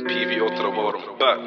PVO to the world, I'm back.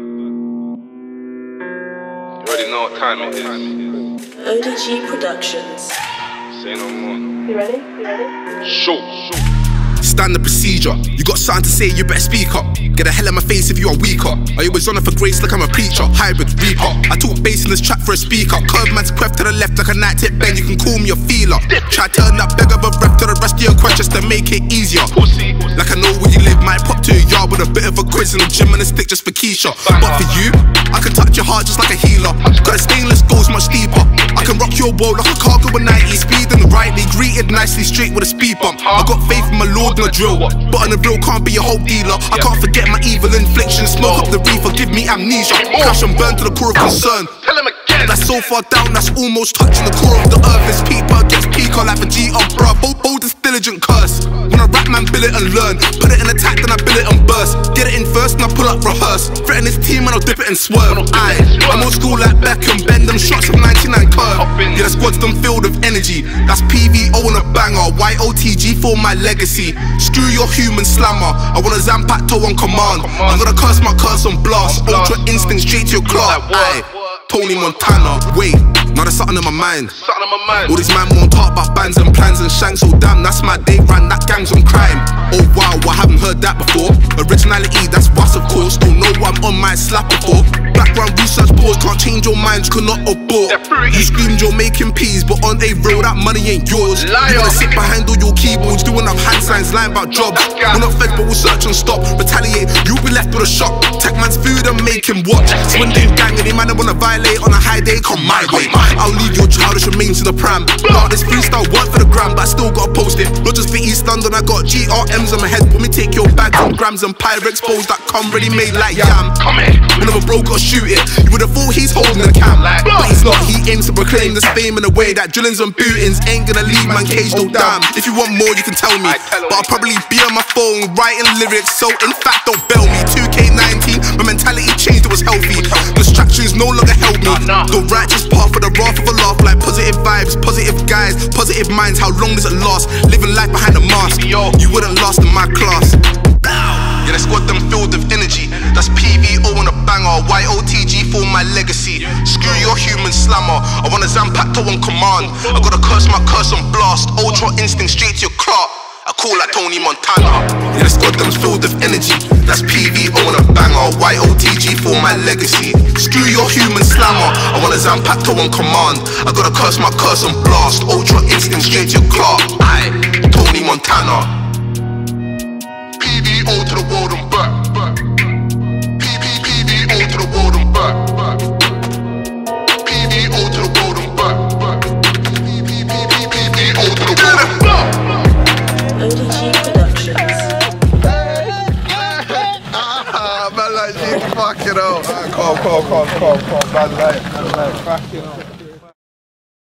You already know what time it is. ODG Productions. Say no more. You ready? You ready? Shoot. Standard procedure. You got something to say, you better speak up. Get the hell out my face if you are weaker. I always on it for grace like I'm a preacher. Hybrid reaper. I talk bass in this track for a speaker. Curve man's quef to the left like a night tip bend. You can call me a feeler. Try turn that beg of a rep to the rest of your quest just to make it easier. Like I know where you live, might pop to a yard with a bit of a quiz in the gym and a stick just for Keisha. But for you, I can touch your heart just like a healer. Got a stainless goes much deeper. I can rock your world like a cargo with 90 speed and rightly greeted nicely straight with a speed bump. I got faith in my Lord and a drill, but on the real can't be a whole dealer. I can't forget my evil infliction. Smoke up the reefer, give me amnesia. Crash and burn to the core of concern. Tell him again. That's so far down, that's almost touching the core of the earth. It's peeper against peaker like a G up, bruh. Hold this diligent curse. When I rap, man, bill it and learn. Put it in attack, then I bill it and burst. Get it in first, and I pull up rehearse. Threaten this team, and I'll dip it and swerve. I'm old school like Beckham, bend them shots of 99 curve. Yeah, the squad's them filled with energy. That's PVO and a banger. ODG for my legacy. Screw your human slammer. I want a Zampacto on command. I'm gonna curse my curse on blast. Ultra instinct straight to your clock. Aye, Tony Montana. Wait, now there's something in my mind. All these man won't talk about bands and plans and shanks. Oh damn, that's my day run, that gang's on crime. Oh wow, I haven't heard that before. Originality, that's us of course. Don't know what I'm on my slap before. Background research pause, can't change your minds, cannot abort. You screamed you're making peas, but on a road that money ain't yours. You wanna sit behind all your keyboards, doing up hand signs, lying about jobs. We're not fed but we'll search and stop. Retaliate, you'll be left with a shock. Tech man's food and make him watch. Swindling gang and they man wanna violate on a high day, come my way. I'll leave your childish remains in the pram. Nah, this freestyle work for the gram, but I still gotta post it. Not just for East London, I got GRMs on my head. When me take your bags and grams and Pyrex bowls that come ready made like yam. Whenever bro gotta shoot it, you would've thought he's holding the cam. But he's not, he aims to proclaim this fame in a way that drillings and bootings ain't gonna leave man caged no damn. If you want more, you can tell me, but I'll probably be on my phone writing lyrics, so in fact don't bail me. 2K19, my mentality changed, it was healthy. Distractions no longer held me. The righteous path for the wrath of a laugh, like positive vibes, positive guys, positive minds. How long does it last? Living life behind a mask, you wouldn't last in my class. Yeah, that's got them filled with energy. That's PVO and a banger. ODG for my legacy. Screw your human slammer. I want a Zampacto on command. I gotta curse my curse on blast. Ultra instinct straight to your clock. I call like Tony Montana. Yeah, that's got them filled with energy. That's PVO and a banger. ODG for my legacy. Screw your human slammer. I want a Zampacto on command. I gotta curse my curse on blast. Ultra instinct straight to your clock. Aye, Tony Montana. PVO to the world and back. PVO to the world and back. PVO to the world and back. PVO to the world and back. ODG Productions. Man, like, fuck it out. Come, man, like, fuck it out.